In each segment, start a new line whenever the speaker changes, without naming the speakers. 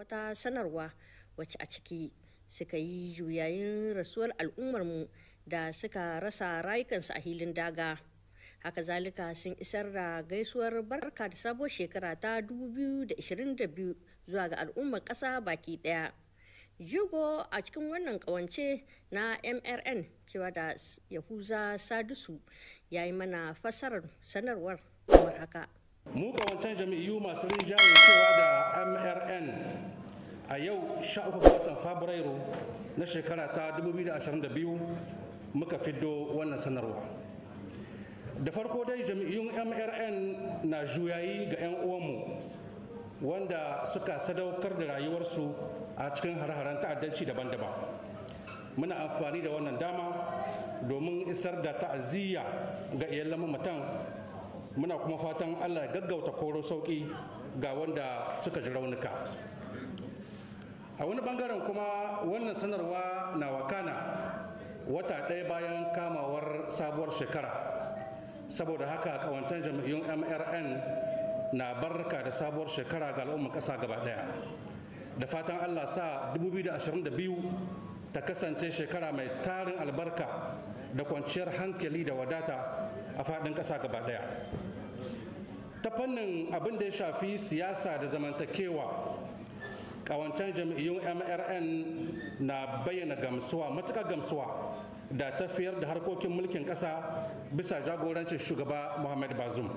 wata sanarwa wacce a ciki suka yi juyayin rasuwar al'ummarmu da suka rasa rayukansu a hilin daga. Haka zalika sun isar da gaisuwar barka da sabuwar shekara ta 2022 zuwa ga al'ummar ƙasa baki ɗaya. Jigo a cikin wannan ƙawance na MRN cewa da Yahuza Sadusu ya yi mana fassarar sanarwar kamar haka.
Mu ƙawancen jami'u masu rinjaye cewa da MRN a yau 13 ga watan Fabrairu na shekara ta 2022 muka fiddo wannan sanarwa. Da farko dai jami'un MRN na juyayi ga 'yan uwanmu wanda suka sadaukar da rayuwarsu a cikin har-haren ta'addanci daban-daban. Muna amfani da wannan dama domin isar da ta'aziyya ga iyalan mamatan. Muna kuma fatan Allah ya gaggauta koro sauki ga wanda suka ji raunuka. A wani bangaren kuma wannan sanarwa na wakana wata ɗaya bayan kamawar sabuwar shekara. Saboda haka kawancan jami'un MRN na barka da sabuwar shekara ga al'ummar ƙasa gaba ɗaya. Da fatan Allah sa 2022 ta kasance shekara mai tarin albarka da kwanciyar hankali da wadata a faɗin ƙasa gaba ɗaya. Ta fannin abin da ya shafi siyasa da zamantakewa, ƙawancen jami'un MRN na bayyana gamsuwa, matuƙar gamsuwa da tafiyar da harkokin mulkin ƙasa bisa jagorancin shugaba Muhammad Bazoum.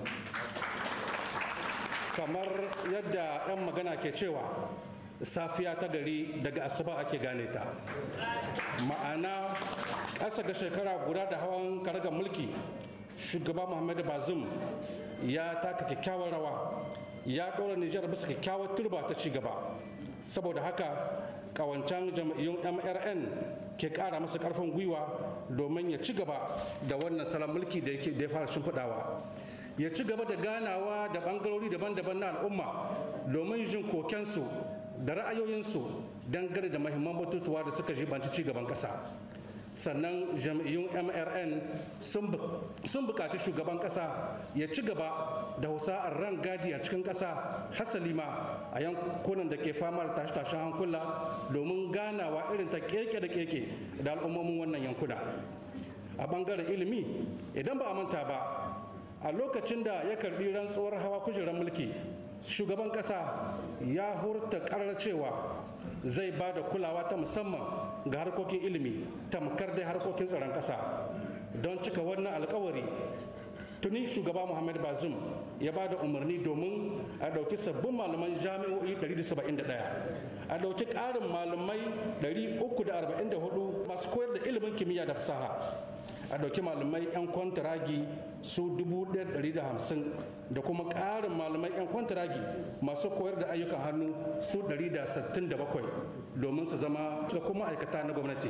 Kamar yadda 'yan magana ke cewa safiya ta gari daga asuba ake gane ta, ma'ana ƙasa ga shekara guda da hawan karagar mulki shugaba Muhammadu Bazoum ya taka kyakkyawar rawa, ya ɗora Nijar bisa kyakkyawar turba ta ci gaba. Saboda haka ƙawancen jam'iyyun MRN ke ƙara masa ƙarfin gwiwa domin ya ci gaba da wannan salon mulki da ya fara shimfiɗawa, ya ci gaba da ganawa da ɓangarori daban-daban na al'umma domin jin kokensu da ra'ayoyinsu dangane da mahimman batutuwa da suka jibanci ci gaban ƙasa. Sannan jam'iyyun MRN sun buƙaci shugaban ƙasa ya ci gaba da husa'ar ran gadi a cikin ƙasa, hasali ma a yankunan da ke fama da tashe-tashen hankula domin ganawa irin ta keke da keke da al'ummomin wannan yankuna. A ɓangaren ilimi, idan ba a manta ba, a lokacin da ya karbi rantsuwar hawa kujerar mulki, shugaban kasa ya hurta karar cewa zai ba da kulawa ta musamman ga harkokin ilimi tamkar dai harkokin tsaron kasa. Don cika wannan alkawari, tuni shugaba Muhammad Bazoum ya ba da umarni domin a ɗauki sabbin malaman jami'o'i 171, a ɗauki ƙarin malamai 344 masu koyar da ilimin kimiyya da fasaha, a ɗauki malamai 'yan kwantaragi su 1,150 da kuma ƙarin malamai 'yan kwantaragi masu koyar da ayyukan hannu su 167 domin su zama cikakkun ma'aikata na gwamnati.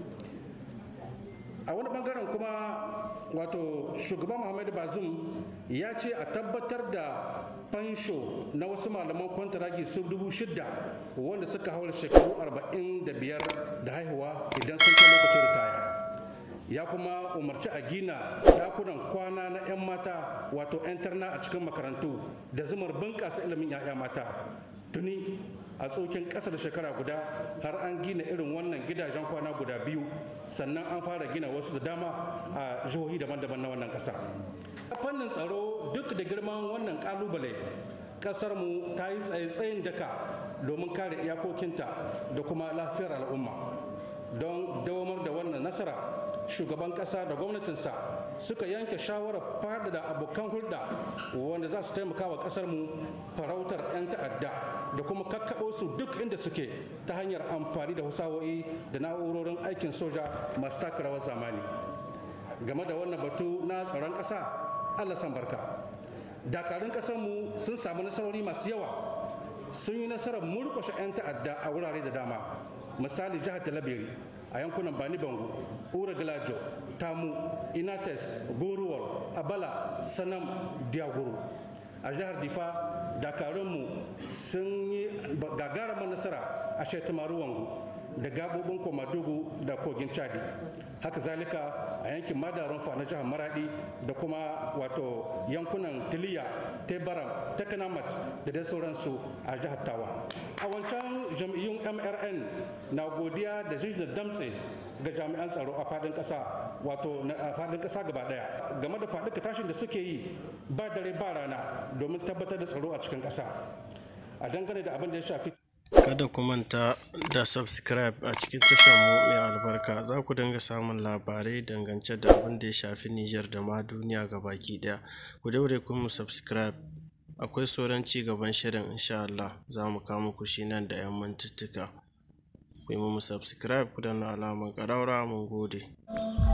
A wani bangaren kuma wato shugaban Muhammadu Bazoum ya ce a tabbatar da fansho na wasu malaman kwantaragi su 6,000 wanda suka haura shekaru 45 da haihuwa idan sun kai lokacin ritaya. Ya kuma umarci a gina dakunan kwana na 'yan mata wato 'yan tarna a cikin makarantu da zumar bunƙasa ilimin 'ya'ya mata. Tuni a tsokin ƙasa da shekara guda har an gina irin wannan gidajen kwana guda 2, sannan an fara gina wasu da dama a jihohi daban-daban na wannan ƙasa. A fannin tsaro, duk da girman wannan ƙalubale, ƙasarmu ta yi tsaye-tsayin daka domin kare iyakokinta da kuma lafiyar al'umma. Don dawamar da wannan nasara, shugaban kasa da gwamnatinsa suka yanke shawarar faɗaɗa abokan hulɗa wanda za su taimaka wa ƙasarmu farautar 'yan ta'adda da kuma kakkaɓo su duk inda suke ta hanyar amfani da husawoyi da na'urorin aikin soja masu taka rawar zamani. Game da wannan batu na tsaron ƙasa, Allah san barka. Dakarun ƙasarmu sun samu nasarori masu yawa, sun yi nasarar murƙushe 'yan ta'adda a wurare da dama. Misali jihar Talabiri, a yankunan Bani Bango, Ura Gilajo, Tamu, Inates, Goruwal, Abala, Sanam, Diaguru. A jihar Difa, dakarunmu sun yi gagarumar nasara a Shetamaru Wangu. da gabobin komadugu da kogin chadi. Haka zalika a yankin madarunfa na jihar maradi da kuma wato yankunan tiliya, tebaram, tekanamat da dai sauransu a jihar tawa. A wancan jam'iyyun mrn na godiya da jijin damtse ga jami'an tsaro a fadin kasa, wato a fadin kasa gaba daya game da faɗi tashin da suke yi ba dare ba rana domin tabbatar da tsaro a cikin kasa. A dangane da abin da ya shafi,
kada ku manta da subscribe a cikin tashar mu mai albarka, za ku dinga samun labarai dangance da abin da ya shafi Nijar da ma duniya gabaki daya. Ku daure ku mu subscribe, akwai sauran ci gaban shirin insha Allah, za mu kawo muku shi nan da 'yan mintuttuka. Ku yi mu subscribe, ku danna alamar ƙaraura. Mun gode.